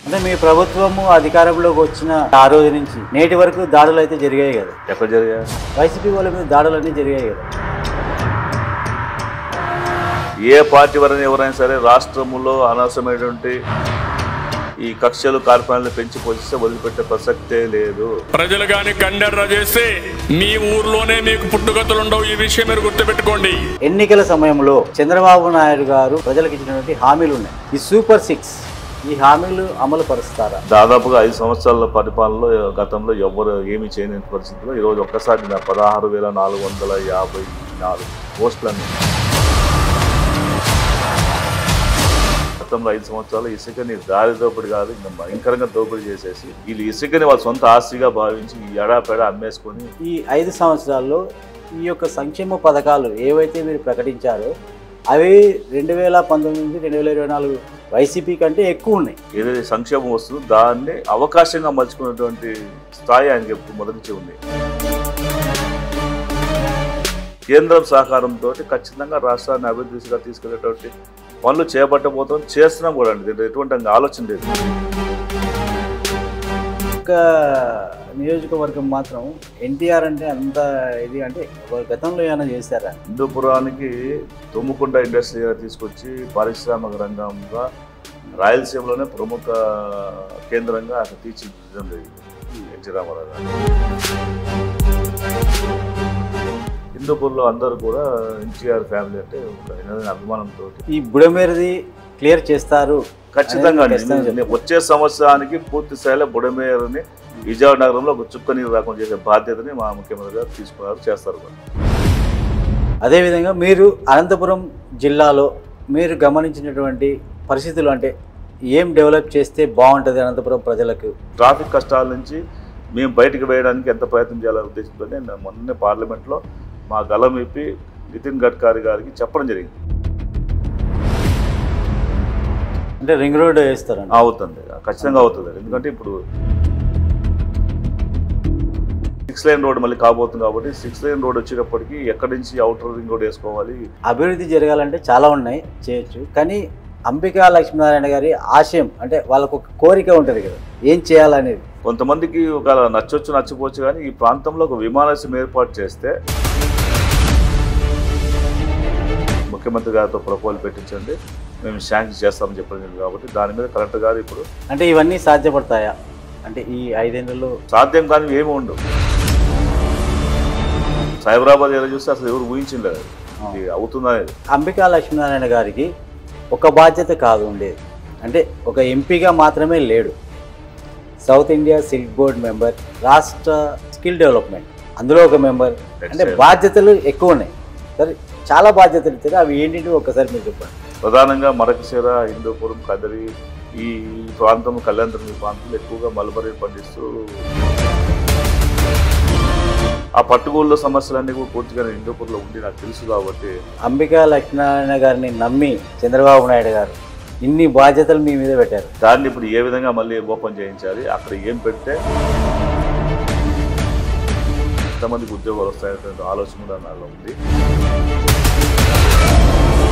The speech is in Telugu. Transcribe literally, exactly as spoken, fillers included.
అంటే మీ ప్రభుత్వము అధికారంలోకి వచ్చిన ఆ రోజు నుంచి నేటి వరకు దాడులు అయితే జరిగాయి కదా? ఎక్కడ జరిగాయి? వైసీపీ వాళ్ళ మీద దాడులు అన్నీ జరిగాయి కదా? ఏ పార్టీ వరైనా ఎవరైనా సరే రాష్ట్రంలో అనవసరమైనటువంటి ఈ కక్షలు కార్పణ్యాలు పెంచి పోషిస్తే వదిలిపెట్టే ప్రసక్తే లేదు. ప్రజలు కానీ కండెర్ర చేస్తే మీ ఊర్లోనే మీకు పుట్టుగతులు ఉండవు. ఈ విషయం మీరు గుర్తుపెట్టుకోండి. ఎన్నికల సమయంలో చంద్రబాబు నాయుడు గారు ప్రజలకు ఇచ్చినటువంటి హామీలు ఉన్నాయి. ఈ సూపర్ సిక్స్ ఈ హామీలు అమలు పరుస్తారా? దాదాపుగా ఐదు సంవత్సరాల పరిపాలనలో గతంలో ఎవరు ఏమీ చేయని పరిస్థితిలో ఈరోజు ఒక్కసారి పదహారు వేల నాలుగు వందల యాభై నాలుగు పోస్టులన్నీ గతంలో ఐదు సంవత్సరాలు ఇసుకని దారి దోపిడి కాదు ఇంకా భయంకరంగా దోపిడీ చేసేసి వీళ్ళు ఇసుకని వాళ్ళ సొంత ఆస్తిగా భావించి ఈ ఎడాపెడ అమ్మేసుకొని ఈ ఐదు సంవత్సరాల్లో ఈ యొక్క సంక్షేమ పథకాలు ఏవైతే మీరు ప్రకటించారో అవి రెండు వేల పంతొమ్మిది నుంచి రెండు వేల ఇరవై నాలుగు వైసీపీ కంటే ఎక్కువ ఉన్నాయి. ఏదైతే సంక్షేమం వస్తుందో దాన్ని అవకాశంగా మలుచుకున్నటువంటి స్థాయి ఆయనకి ఎప్పుడు మొదటి నుంచి ఉంది. కేంద్రం సహకారంతో ఖచ్చితంగా రాష్ట్రాన్ని అభివృద్ధి దిశగా తీసుకెళ్లేటువంటి పనులు చేపట్టబోతాం, చేస్తున్నాం కూడా అండి. దీంట్లో ఎటువంటి ఆలోచన లేదు. ఒక నియోజకవర్గం మాత్రం ఎన్టీఆర్ అంటే అంత ఇది అంటే గతంలో ఏమైనా చేశారా? హిందూపురానికి తుమ్ముకుంట ఇండస్ట్రీ తీసుకొచ్చి పారిశ్రామిక రంగంగా రాయలసీమలోనే ప్రముఖ కేంద్రంగా అక్కడ తీర్చిదిద్దడం జరిగింది ఎన్టీ రామారావు గారు. హిందూపూర్లో అందరూ కూడా ఎన్టీఆర్ ఫ్యామిలీ అంటే ఒక అభిమానంతో ఈ బుడమేరుది క్లియర్ చేస్తారు ఖచ్చితంగా. వచ్చే సంవత్సరానికి పూర్తి స్థాయిలో బుడమేరుని విజయవాడ నగరంలో ఒక చుక్క నీరు రాకుండా చేసే బాధ్యతని మా ముఖ్యమంత్రి గారు తీసుకున్నారు, చేస్తారు కూడా. అదేవిధంగా మీరు అనంతపురం జిల్లాలో మీరు గమనించినటువంటి పరిస్థితులు అంటే ఏం డెవలప్ చేస్తే బాగుంటుంది అనంతపురం ప్రజలకు? ట్రాఫిక్ కష్టాల నుంచి మేము బయటకు వేయడానికి ఎంత ప్రయత్నం చేయాలనే ఉద్దేశంతోనే మొన్నే పార్లమెంట్లో మా గలం విప్పి నితిన్ గడ్కరీ గారికి చెప్పడం జరిగింది. అంటే రింగ్ రోడ్ వేస్తారండి? అవుతుంది, ఖచ్చితంగా అవుతుంది. ఎందుకంటే ఇప్పుడు సిక్స్ లైన్ రోడ్ మళ్ళీ కాబోతుంది కాబట్టి సిక్స్ లైన్ రోడ్ వచ్చేటప్పటికి ఎక్కడి నుంచి అవుటర్ రింగ్ రోడ్ వేసుకోవాలి. అభివృద్ధి జరగాలంటే చాలా ఉన్నాయి, చేయొచ్చు. కానీ అంబికా లక్ష్మీనారాయణ గారి ఆశయం అంటే వాళ్ళకు ఒక కోరిక ఉంటుంది కదా, ఏం చేయాలనేది. కొంతమందికి ఒక నచ్చొచ్చు నచ్చపోవచ్చు, కానీ ఈ ప్రాంతంలో ఒక విమానాశ్రయం ఏర్పాటు చేస్తే ముఖ్యమంత్రి గారితో ప్రపోజల్ పెట్టించండి, మేము శాంక్షన్ చేస్తామని చెప్పడం కాబట్టి దాని మీద కలెక్టర్ గారు ఇప్పుడు అంటే ఇవన్నీ సాధ్యపడతాయా అంటే ఈ ఐదేళ్లలో? సాధ్యం కానీ ఏమి ఉండవు. సైబరాబాద్ ఎలా చూస్తే అసలు ఎవరు ఊహించలేదు ఇది అవుతుందనేది. అంబికా లక్ష్మీనారాయణ గారికి ఒక బాధ్యత కాదు ఉండేది, అంటే ఒక ఎంపీగా మాత్రమే లేడు. South India silk board member, రాష్ట్ర స్కిల్ డెవలప్మెంట్ అందులో ఒక మెంబర్. అంటే బాధ్యతలు ఎక్కువ ఉన్నాయి. సరే, చాలా బాధ్యతలు ఇచ్చారు, అవి ఏంటి ఒకసారి మీరు చెప్పండి. ప్రధానంగా మరకశిర, హిందూపురం, కదిరి ఈ ప్రాంతం, కళ్యాణదుర్గం ప్రాంతంలో ఎక్కువగా మల్బరీ పండిస్తూ ఆ పట్టుగోళ్ళ సమస్యలన్నీ కూడా పూర్తిగా హిందూపూర్లో ఉండి నాకు తెలుసు కాబట్టి అంబికా లక్ష్మీనారాయణ గారిని నమ్మి చంద్రబాబు నాయుడు గారు ఇన్ని బాధ్యతలు మీ మీద పెట్టారు. దాన్ని ఇప్పుడు ఏ విధంగా మళ్ళీ ఓపెన్ చేయించాలి, అక్కడ ఏం పెడితే ఎంతమందికి ఉద్యోగాలు వస్తాయనే ఆలోచన కూడా నాలో ఉంది.